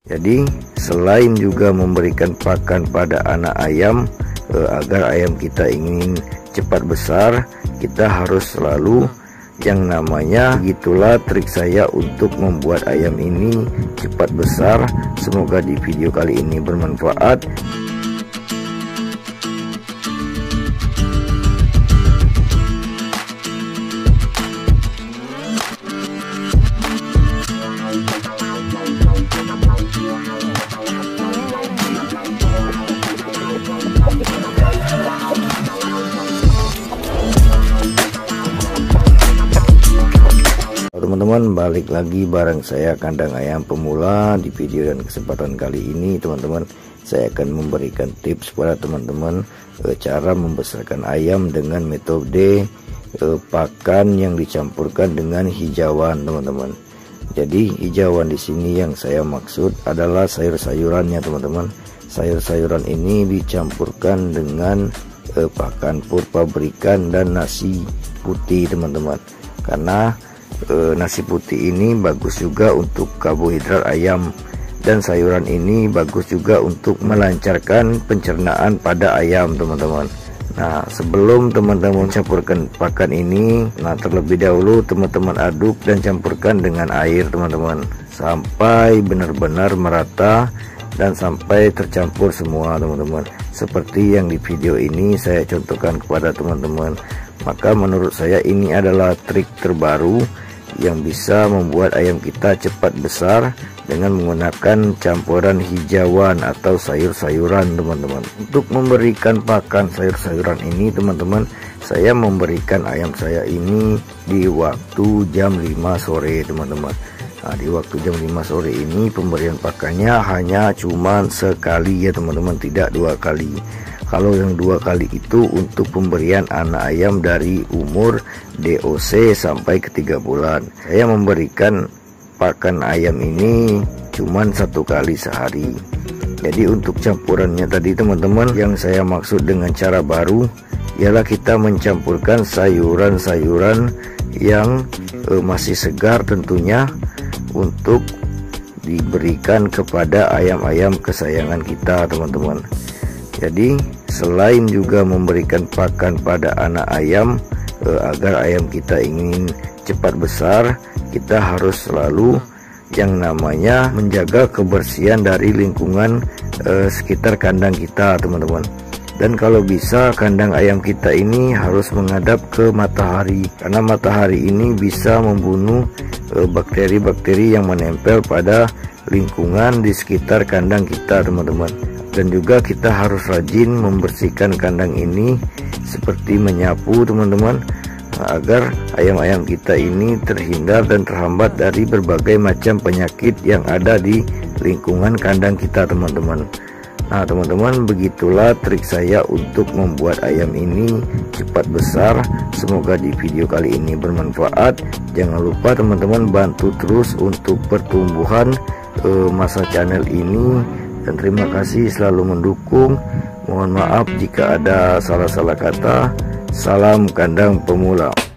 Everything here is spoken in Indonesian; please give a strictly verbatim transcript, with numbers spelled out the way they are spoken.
Jadi selain juga memberikan pakan pada anak ayam eh, agar ayam kita ingin cepat besar, kita harus selalu yang namanya, begitulah trik saya untuk membuat ayam ini cepat besar. Semoga di video kali ini bermanfaat. Teman-teman, balik lagi bareng saya Kandang Ayam Pemula. Di video dan kesempatan kali ini teman-teman, saya akan memberikan tips kepada teman-teman eh, cara membesarkan ayam dengan metode eh, pakan yang dicampurkan dengan hijauan, teman-teman. Jadi hijauan di sini yang saya maksud adalah sayur-sayurannya, teman-teman. Sayur-sayuran ini dicampurkan dengan eh, pakan pur pabrikan dan nasi putih, teman-teman. Karena E, nasi putih ini bagus juga untuk karbohidrat ayam, dan sayuran ini bagus juga untuk melancarkan pencernaan pada ayam, teman-teman. Nah, sebelum teman-teman campurkan pakan ini, nah terlebih dahulu teman-teman aduk dan campurkan dengan air, teman-teman, sampai benar-benar merata dan sampai tercampur semua, teman-teman. Seperti yang di video ini saya contohkan kepada teman-teman. Maka menurut saya ini adalah trik terbaru yang bisa membuat ayam kita cepat besar dengan menggunakan campuran hijauan atau sayur-sayuran, teman-teman. Untuk memberikan pakan sayur-sayuran ini, teman-teman, saya memberikan ayam saya ini di waktu jam lima sore, teman-teman. Nah, di waktu jam lima sore ini pemberian pakannya hanya cuma sekali ya, teman-teman, tidak dua kali. Kalau yang dua kali itu untuk pemberian anak ayam dari umur D O C sampai ke tiga bulan. Saya memberikan pakan ayam ini cuman satu kali sehari. Jadi untuk campurannya tadi, teman-teman, yang saya maksud dengan cara baru ialah kita mencampurkan sayuran-sayuran yang eh, masih segar tentunya untuk diberikan kepada ayam-ayam kesayangan kita, teman-teman. Jadi selain juga memberikan pakan pada anak ayam eh, agar ayam kita ingin cepat besar, kita harus selalu yang namanya menjaga kebersihan dari lingkungan eh, sekitar kandang kita, teman-teman. Dan kalau bisa kandang ayam kita ini harus menghadap ke matahari, karena matahari ini bisa membunuh bakteri-bakteri eh, yang menempel pada lingkungan di sekitar kandang kita, teman-teman. Dan juga kita harus rajin membersihkan kandang ini seperti menyapu, teman-teman, agar ayam-ayam kita ini terhindar dan terhambat dari berbagai macam penyakit yang ada di lingkungan kandang kita, teman-teman. Nah, teman-teman, begitulah trik saya untuk membuat ayam ini cepat besar. Semoga di video kali ini bermanfaat. Jangan lupa teman-teman bantu terus untuk pertumbuhan eh, masa channel ini. Dan terima kasih selalu mendukung. Mohon maaf jika ada salah-salah kata. Salam Kandang Pemula.